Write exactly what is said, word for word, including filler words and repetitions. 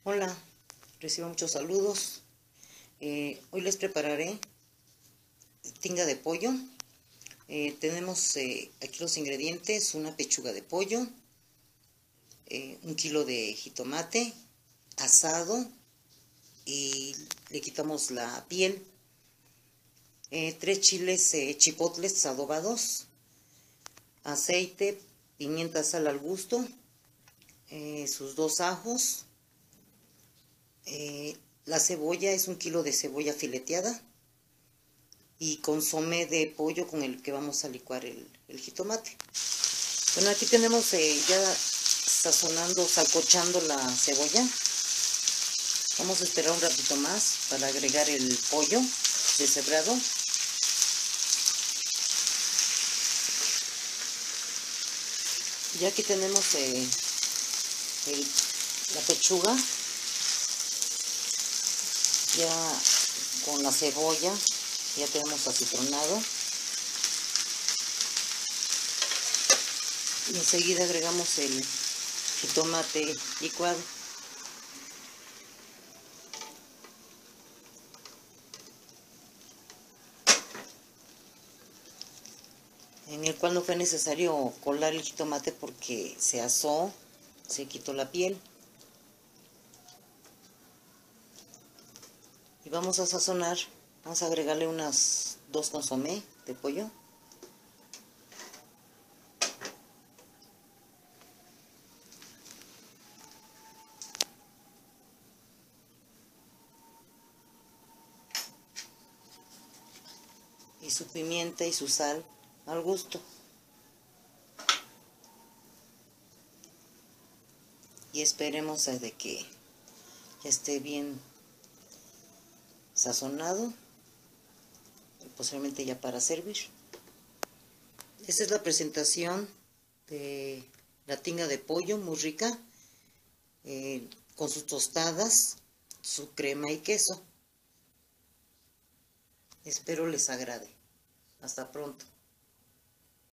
Hola, recibo muchos saludos. Eh, hoy les prepararé tinga de pollo. Eh, tenemos eh, aquí los ingredientes: una pechuga de pollo, eh, un kilo de jitomate asado y le quitamos la piel, eh, tres chiles eh, chipotles adobados, aceite, pimienta, sal al gusto, eh, sus dos ajos. Eh, la cebolla es un kilo de cebolla fileteada y consomé de pollo con el que vamos a licuar el, el jitomate. Bueno, aquí tenemos eh, ya sazonando, salcochando la cebolla. Vamos a esperar un ratito más para agregar el pollo deshebrado. Ya aquí tenemos eh, el, la pechuga ya con la cebolla, ya tenemos acitronado, y enseguida agregamos el jitomate licuado. En el cual no fue necesario colar el jitomate porque se asó, se quitó la piel. Y vamos a sazonar, vamos a agregarle unas dos consomé de pollo. Y su pimienta y su sal al gusto. Y esperemos a de que ya esté bien sazonado, y posiblemente ya para servir. Esta es la presentación de la tinga de pollo, muy rica, eh, con sus tostadas, su crema y queso. Espero les agrade. Hasta pronto.